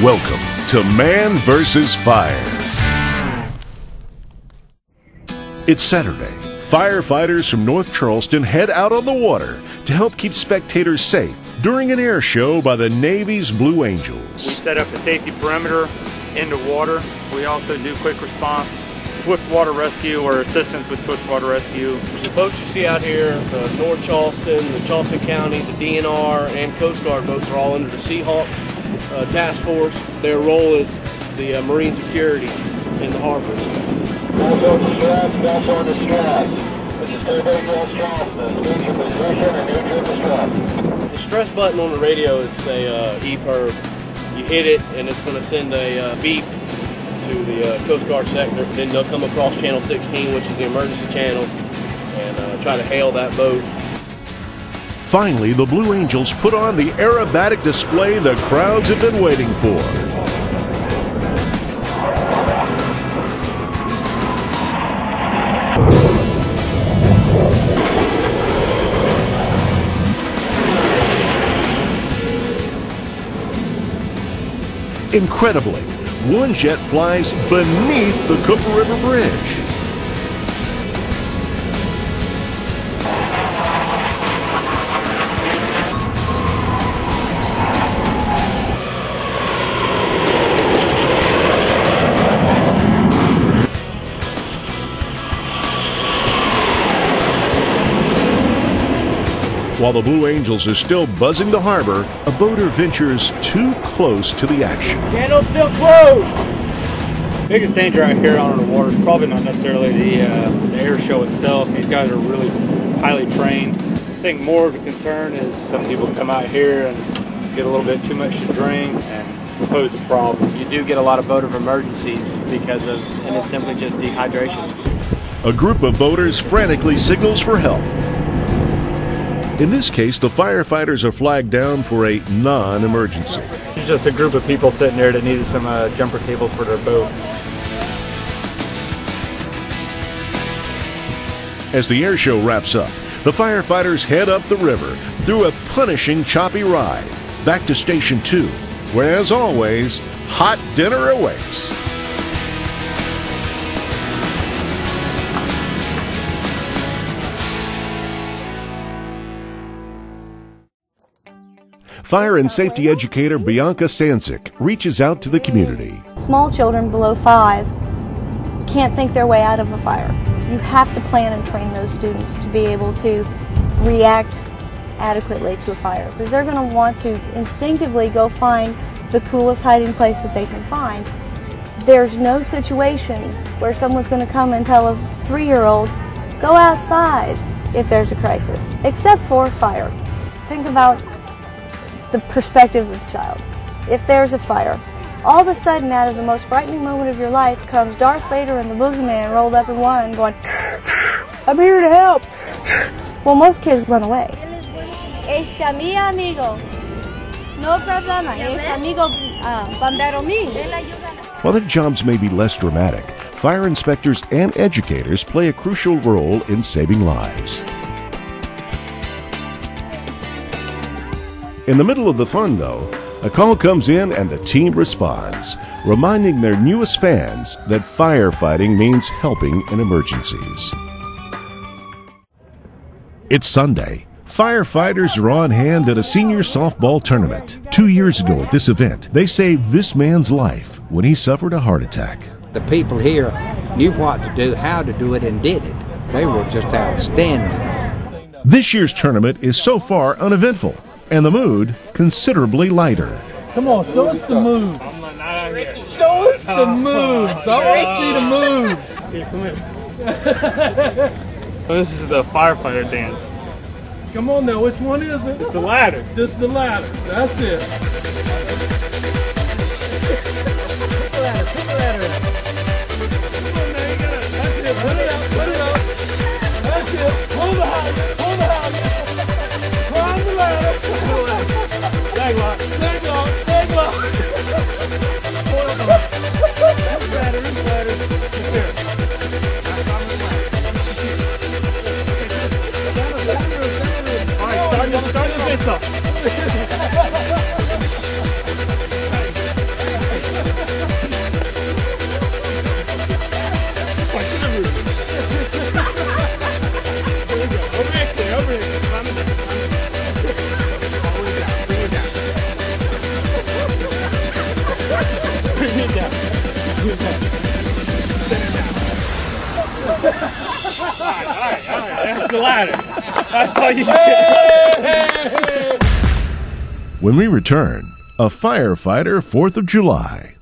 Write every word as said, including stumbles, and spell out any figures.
Welcome to Man versus. Fire. It's Saturday. Firefighters from North Charleston head out on the water to help keep spectators safe during an air show by the Navy's Blue Angels. We set up a safety perimeter into water. We also do quick response, swift water rescue, or assistance with swift water rescue. The boats you see out here, the North Charleston, the Charleston County, the D N R, and Coast Guard boats are all under the Seahawk uh, task force. Their role is the uh, marine security in the harbors. Also distress, also on distress. This is Survey North Charleston. Need your position and need your distress. The stress button on the radio is a uh, E P I R B. You hit it and it's going to send a uh, beep to the uh, Coast Guard sector. Then they'll come across channel sixteen, which is the emergency channel, and uh, try to hail that boat. Finally, the Blue Angels put on the aerobatic display the crowds have been waiting for. Incredibly, one jet flies beneath the Cooper River Bridge. While the Blue Angels are still buzzing the harbor, a boater ventures too close to the action. Channel's still closed! Biggest danger out here on the water is probably not necessarily the, uh, the air show itself. These guys are really highly trained. I think more of the concern is some people come out here and get a little bit too much to drink and pose a problem. You do get a lot of boat of emergencies because of, and it's simply just dehydration. A group of boaters frantically signals for help. In this case, the firefighters are flagged down for a non-emergency. It's just a group of people sitting there that needed some uh, jumper cables for their boat. As the air show wraps up, the firefighters head up the river through a punishing choppy ride back to Station two, where, as always, hot dinner awaits. Fire and safety educator Bianca Sansick reaches out to the community. Small children below five can't think their way out of a fire. You have to plan and train those students to be able to react adequately to a fire, because they're going to want to instinctively go find the coolest hiding place that they can find. There's no situation where someone's going to come and tell a three-year-old, go outside if there's a crisis, except for fire. Think about the perspective of a child. If there's a fire, all of a sudden, out of the most frightening moment of your life comes Darth Vader and the boogeyman rolled up in one going, I'm here to help. Well, most kids run away. Este mi amigo. No problema. Este amigo bombero mío. While their jobs may be less dramatic, fire inspectors and educators play a crucial role in saving lives. In the middle of the fun, though, a call comes in and the team responds, reminding their newest fans that firefighting means helping in emergencies. It's Sunday. Firefighters are on hand at a senior softball tournament. Two years ago at this event, they saved this man's life when he suffered a heart attack. The people here knew what to do, how to do it, and did it. They were just outstanding. This year's tournament is so far uneventful, and the mood considerably lighter. Come on, show us the moves. Show us the moves. I want to see the moves. So this is the firefighter dance. Come on now, which one is it? It's a ladder. This is the ladder. That's it. Put the ladder, put the ladder in. Come on now, you got it. That's it. Put it up, put it up. That's it. Pull the house, pull the house. Climb the ladder. Tag lock, tag lock, tag lock. This ladder, this ladder. It's here. All right, start, start the face up. right, all right. That's the ladder. That's all you get. When we return, a firefighter fourth of July.